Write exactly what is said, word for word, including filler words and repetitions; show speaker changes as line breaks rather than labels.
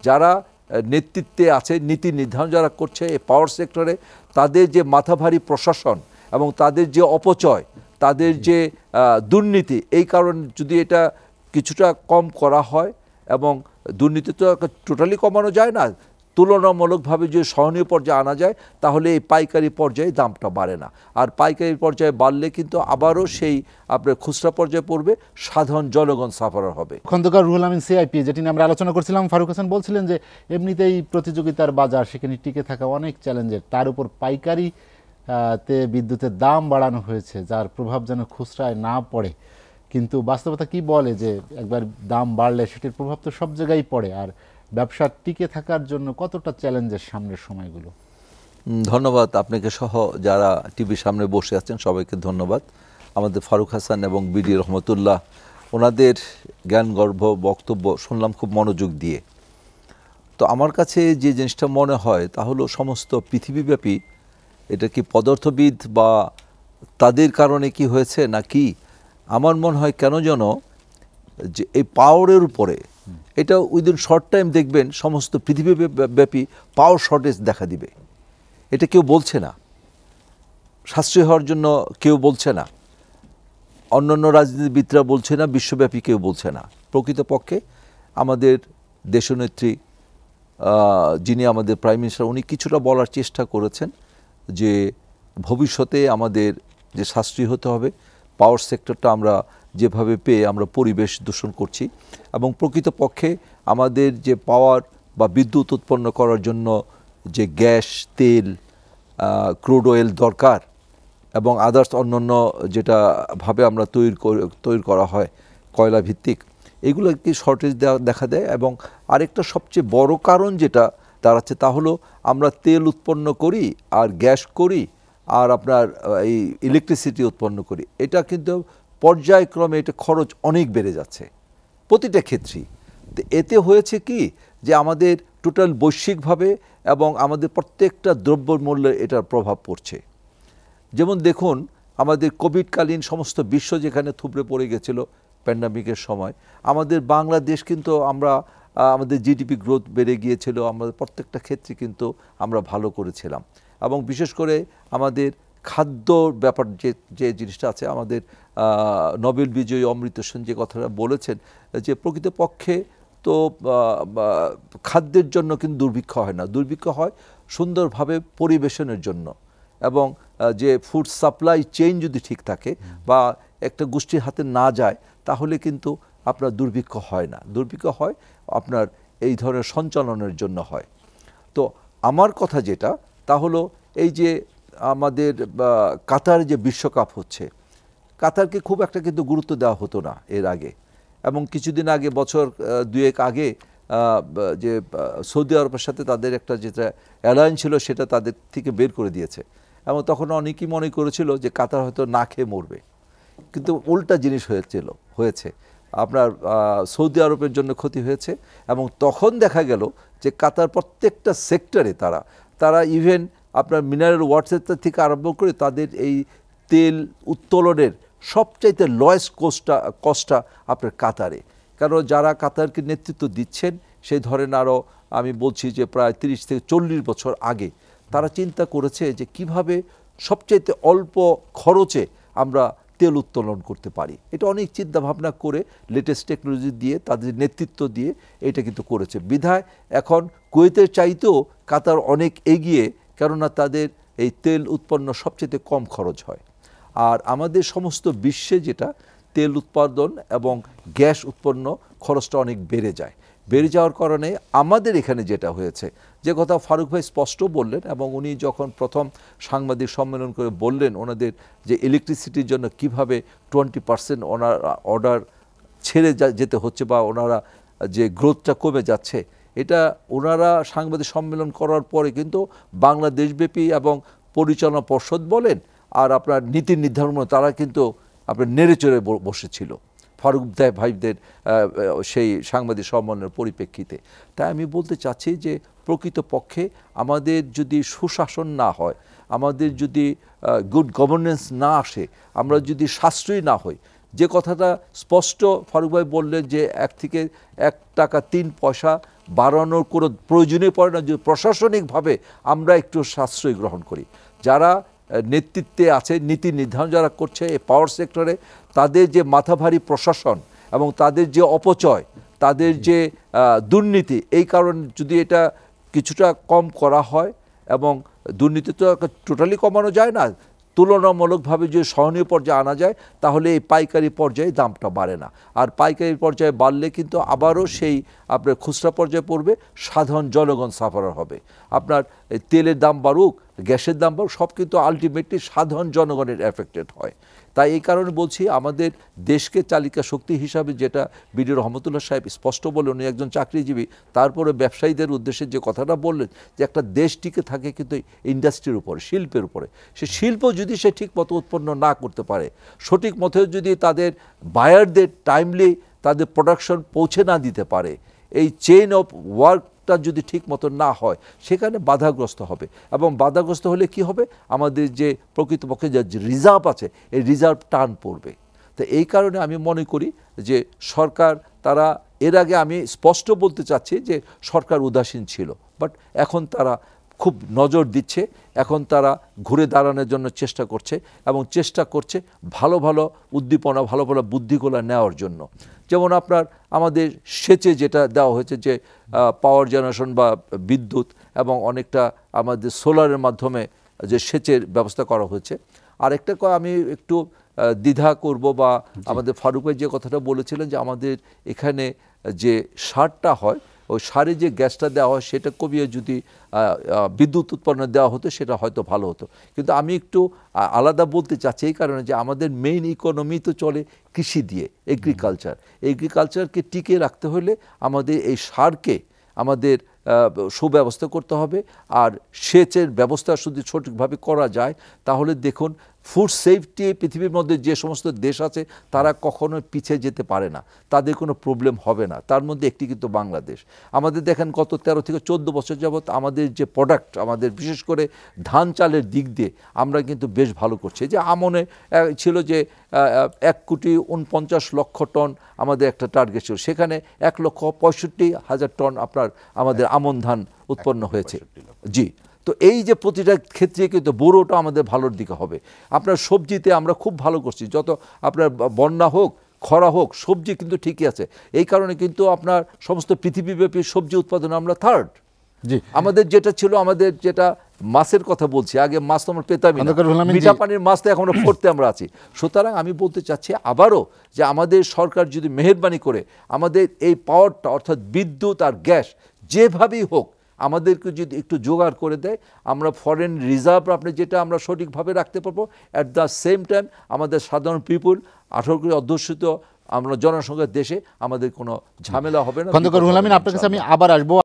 যারা নেতৃত্বে আছে, নীতি নির্ধারণ যারা করছে এই পাওয়ার সেক্টরে, তাদের যে মাথাভারী প্রশাসন এবং তাদের যে অপচয়, তাদের যে দুর্নীতি, এই কারণে যদি এটা কিছুটা কম করা হয়, এবং দুর্নীতি তো টোটালি কমানো যায় না, তুলনামূলকভাবে যে সহনীয় পর্যায়ে আনা যায়, তাহলে এই পাইকারি পর্যায়ে দামটা বাড়ে না। আর পাইকারি পর্যায়ে বাড়লে কিন্তু আবারও সেই আপনার খুচরা পর্যায়ে পড়বে, সাধারণ জনগণ সাফারার হবে।
খন্দকার রুহুল আমিন সিআইপি, যেটি নিয়ে আমরা আলোচনা করছিলাম, ফারুক হাসান বলছিলেন যে এমনিতেই প্রতিযোগিতার বাজার, সেখানে টিকে থাকা অনেক চ্যালেঞ্জের, তার উপর পাইকারি তে বিদ্যুতের দাম বাড়ানো হয়েছে, যার প্রভাব যেন খুচরায় না পড়ে। কিন্তু বাস্তবতা কি বলে যে একবার দাম বাড়লে সেটির প্রভাব তো সব জায়গায় পড়ে, আর ব্যবসা টিকে থাকার জন্য কতটা চ্যালেঞ্জের সামনের সময়গুলো?
ধন্যবাদ আপনাকে সহ যারা টিভির সামনে বসে আছেন সবাইকে ধন্যবাদ। আমাদের ফারুক হাসান এবং বিডি রহমতুল্লাহ, ওনাদের জ্ঞানগর্ভ বক্তব্য শুনলাম খুব মনোযোগ দিয়ে। তো আমার কাছে যে জিনিসটা মনে হয় তা হলো সমস্ত পৃথিবীব্যাপী এটা কি পদার্থবিদ বা তাদের কারণে কি হয়েছে নাকি, আমার মনে হয় কেন যেন যে এই পাওয়ারের উপরে এটা উইদিন শর্ট টাইম দেখবেন সমস্ত পৃথিবীব্যাপী পাওয়ার শর্টেজ দেখা দিবে। এটা কেউ বলছে না, সাশ্রয়ী হওয়ার জন্য কেউ বলছে না, অন্যান্য রাজনীতিবিদরা বলছে না, বিশ্বব্যাপী কেউ বলছে না। প্রকৃতপক্ষে আমাদের দেশনেত্রী যিনি আমাদের প্রাইম মিনিস্টার, উনি কিছুটা বলার চেষ্টা করেছেন যে ভবিষ্যতে আমাদের যে সাশ্রয়ী হতে হবে, পাওয়ার সেক্টরটা আমরা যেভাবে পেয়ে আমরা পরিবেশ দূষণ করছি, এবং প্রকৃতপক্ষে আমাদের যে পাওয়ার বা বিদ্যুৎ উৎপন্ন করার জন্য যে গ্যাস, তেল, ক্রুড অয়েল দরকার, এবং আদার্স অন্যান্য যেটা ভাবে আমরা তৈরি তৈরি করা হয় কয়লা ভিত্তিক, এগুলো কি শর্টেজ দেখা দেয়। এবং আরেকটা সবচেয়ে বড় কারণ যেটা দাঁড়াচ্ছে তা হলো আমরা তেল উৎপন্ন করি আর গ্যাস করি আর আপনার এই ইলেকট্রিসিটি উৎপন্ন করি, এটা কিন্তু পর্যায়ক্রমে এটা খরচ অনেক বেড়ে যাচ্ছে প্রতিটা ক্ষেত্রেই। তো এতে হয়েছে কি যে আমাদের টোটাল বৈশ্বিকভাবে এবং আমাদের প্রত্যেকটা দ্রব্যমূল্যে এটার প্রভাব পড়ছে। যেমন দেখুন আমাদের কোভিডকালীন সমস্ত বিশ্ব যেখানে থুবড়ে পড়ে গেছিল প্যান্ডামিকের সময়, আমাদের বাংলাদেশ কিন্তু আমরা আমাদের জিডিপি গ্রোথ বেড়ে গিয়েছিল, আমাদের প্রত্যেকটা ক্ষেত্রে কিন্তু আমরা ভালো করেছিলাম। এবং বিশেষ করে আমাদের খাদ্য ব্যাপার যে যে জিনিসটা আছে, আমাদের নোবেল বিজয়ী অমৃত সেন যে কথাটা বলেছেন যে প্রকৃতপক্ষে তো খাদ্যের জন্য কিন্তু দুর্ভিক্ষ হয় না, দুর্ভিক্ষ হয় সুন্দরভাবে পরিবেশনের জন্য। এবং যে ফুড সাপ্লাই চেইন যদি ঠিক থাকে বা একটা গোষ্ঠীর হাতে না যায়, তাহলে কিন্তু আপনার দুর্ভিক্ষ হয় না, দুর্ভিক্ষ হয় আপনার এই ধরনের সঞ্চালনের জন্য হয়। তো আমার কথা যেটা তা হলো এই যে আমাদের কাতার যে বিশ্বকাপ হচ্ছে, কাতারকে খুব একটা কিন্তু গুরুত্ব দেওয়া হতো না এর আগে, এবং কিছুদিন আগে বছর দুয়েক আগে যে সৌদি আরবের সাথে তাদের একটা যেটা অ্যালায়েন্স ছিল সেটা তাদের থেকে বের করে দিয়েছে, এবং তখন অনেকেই মনে করেছিল যে কাতার হয়তো না খেয়ে মরবে, কিন্তু উল্টা জিনিস হয়েছিল হয়েছে আপনার সৌদি আরবের জন্য ক্ষতি হয়েছে। এবং তখন দেখা গেল যে কাতার প্রত্যেকটা সেক্টরে তারা তারা ইভেন আপনার মিনারেল ওয়াটার থেকে আরম্ভ করে তাদের এই তেল উত্তোলনের সবচাইতে লয়েস্ট কোস্টটা কস্টটা আপনার কাতারে। কারণ যারা কাতারকে নেতৃত্ব দিচ্ছেন সেই ধরেন আরও আমি বলছি যে প্রায় তিরিশ থেকে চল্লিশ বছর আগে তারা চিন্তা করেছে যে কিভাবে সবচাইতে অল্প খরচে আমরা তেল উত্তোলন করতে পারি। এটা অনেক চিন্তা ভাবনা করে লেটেস্ট টেকনোলজি দিয়ে তাদের নেতৃত্ব দিয়ে এটা কিন্তু করেছে। বিধায় এখন কুয়েতের চাইতেও কাতার অনেক এগিয়ে, কেননা তাদের এই তেল উৎপন্ন সবচেয়ে কম খরচ হয়। আর আমাদের সমস্ত বিশ্বে যেটা তেল উৎপাদন এবং গ্যাস উৎপন্ন খরচটা অনেক বেড়ে যায়, বেড়ে যাওয়ার কারণে আমাদের এখানে যেটা হয়েছে, যে কথা ফারুক ভাই স্পষ্ট বললেন, এবং উনি যখন প্রথম সাংবাদিক সম্মেলন করে বললেন ওনাদের যে ইলেকট্রিসিটির জন্য কিভাবে টোয়েন্টি পার্সেন্ট ওনার অর্ডার ছেড়ে যেতে হচ্ছে বা ওনারা যে গ্রোথটা কমে যাচ্ছে, এটা ওনারা সাংবাদিক সম্মেলন করার পরে কিন্তু বাংলাদেশব্যাপী এবং পরিচালনা পর্ষদ বলেন আর আপনার নীতি নির্ধারণ তারা কিন্তু আপনার নেড়ে চড়ে বসেছিল ফারুক ভাইদের সেই সাংবাদিক সম্মেলনের পরিপ্রেক্ষিতে। তাই আমি বলতে চাচ্ছি যে প্রকৃতপক্ষে আমাদের যদি সুশাসন না হয়, আমাদের যদি গুড গভর্নেন্স না আসে, আমরা যদি সাশ্রয়ী না হই, যে কথাটা স্পষ্ট ফারুক ভাই বললেন যে এক থেকে এক টাকা তিন পয়সা বাড়ানোর কোনো প্রয়োজনীয় পড়ে না, যদি প্রশাসনিকভাবে আমরা একটু সাশ্রয় গ্রহণ করি। যারা নেতৃত্বে আছে, নীতি নির্ধারণ যারা করছে এই পাওয়ার সেক্টরে, তাদের যে মাথাভারী প্রশাসন এবং তাদের যে অপচয়, তাদের যে দুর্নীতি, এই কারণে যদি এটা কিছুটা কম করা হয়, এবং দুর্নীতি তো টোটালি কমানো যায় না, তুলনামূলকভাবে যে সহনীয় পর্যায়ে আনা যায়, তাহলে এই পাইকারি পর্যায়ে দামটা বাড়ে না। আর পাইকারি পর্যায়ে বাড়লে কিন্তু আবারও সেই আপনার খুচরা পর্যায়ে পড়বে, সাধারণ জনগণ সাফারার হবে। আপনার তেলের দাম বাড়ুক, গ্যাসের দাম বাড়ুক, সব কিন্তু আলটিমেটলি সাধারণ জনগণের এফেক্টেড হয়। তাই এই কারণে বলছি, আমাদের দেশকে চালিকা শক্তি হিসাবে যেটা বিডি রহমতুল্লাহ সাহেব স্পষ্ট বলে, উনি একজন চাকরিজীবী, তারপরে ব্যবসায়ীদের উদ্দেশ্যে যে কথাটা বললেন যে একটা দেশ টিকে থাকে কিন্তু ইন্ডাস্ট্রির উপরে, শিল্পের উপরে। সে শিল্প যদি সে ঠিক মতো উৎপন্ন না করতে পারে, সঠিক মতো যদি তাদের বায়ারদের টাইমলি তাদের প্রোডাকশন পৌঁছে না দিতে পারে, এই চেইন অফ ওয়ার্কটা যদি ঠিক মতো না হয়, সেখানে বাধাগ্রস্ত হবে। এবং বাধাগ্রস্ত হলে কি হবে, আমাদের যে প্রকৃতপক্ষে যে রিজার্ভ আছে, এই রিজার্ভ টান পড়বে। তো এই কারণে আমি মনে করি যে সরকার, তারা এর আগে আমি স্পষ্ট বলতে চাচ্ছি যে সরকার উদাসীন ছিল, বাট এখন তারা খুব নজর দিচ্ছে, এখন তারা ঘুরে দাঁড়ানোর জন্য চেষ্টা করছে, এবং চেষ্টা করছে ভালো ভালো উদ্দীপনা, ভালো ভালো বুদ্ধিগুলো নেওয়ার জন্য। যেমন আপনার আমাদের সেচে যেটা দেওয়া হয়েছে, যে পাওয়ার জেনারেশন বা বিদ্যুৎ, এবং অনেকটা আমাদের সোলারের মাধ্যমে যে সেচের ব্যবস্থা করা হয়েছে। আরেকটা আমি একটু দ্বিধা করব, বা আমাদের ফারুক ভাই যে কথাটা বলেছিলেন যে আমাদের এখানে যে সারটা হয়, ওই সারে যে গ্যাসটা দেওয়া হয় সেটা কমিয়ে যদি বিদ্যুৎ উৎপন্ন দেওয়া হতো, সেটা হয়তো ভালো হতো। কিন্তু আমি একটু আলাদা বলতে চাচ্ছি এই কারণে যে আমাদের মেইন ইকোনমি তো চলে কৃষি দিয়ে, এগ্রিকালচার। এগ্রিকালচারকে টিকে রাখতে হলে আমাদের এই সারকে আমাদের সুব্যবস্থা করতে হবে। আর সেচের ব্যবস্থা যদি সঠিকভাবে করা যায়, তাহলে দেখুন ফুড সেফটি পৃথিবীর মধ্যে যে সমস্ত দেশ আছে তারা কখনো পিছিয়ে যেতে পারে না, তাদের কোনো প্রবলেম হবে না। তার মধ্যে একটি কিন্তু বাংলাদেশ। আমাদের দেখেন গত তেরো থেকে চোদ্দো বছর যাবৎ আমাদের যে প্রোডাক্ট, আমাদের বিশেষ করে ধান চালের দিক দিয়ে আমরা কিন্তু বেশ ভালো করছি। যে আমনে ছিল যে এক কোটি উনপঞ্চাশ লক্ষ টন আমাদের একটা টার্গেট ছিল, সেখানে এক লক্ষ পঁয়ষট্টি হাজার টন আপনার আমাদের আমন ধান উৎপন্ন হয়েছে। জি, তো এই যে প্রতিটা ক্ষেত্রে কিন্তু বড়োটা আমাদের ভালোর দিকে হবে। আপনার সবজিতে আমরা খুব ভালো করছি, যত আপনার বন্যা হোক খরা হোক, সবজি কিন্তু ঠিকই আছে। এই কারণে কিন্তু আপনার সমস্ত পৃথিবীব্যাপী সবজি উৎপাদন আমরা থার্ড। জি, আমাদের যেটা ছিল, আমাদের যেটা মাছের কথা বলছি, আগে মাছ তো আমরা পেতামই না, মিঠা পানির মাছ তো এখন আমরা পড়তে আমরা আছি। সুতরাং আমি বলতে চাচ্ছি আবারও যে আমাদের সরকার যদি মেহেরবানি করে আমাদের এই পাওয়ারটা, অর্থাৎ বিদ্যুৎ আর গ্যাস যেভাবেই হোক আমাদেরকে যদি একটু জোগাড় করে দেয়, আমরা ফরেন রিজার্ভ আপনি যেটা আমরা সঠিকভাবে রাখতে পারবো। অ্যাট দ্য সেম টাইম আমাদের সাধারণ পিপুল, আঠারো কোটি অধ্যুষিত আমরা জনসংখ্যার দেশে আমাদের কোনো ঝামেলা হবে না।
খন্দকার রুহুল আমিন, আপনার কাছে আমি আবার আসবো।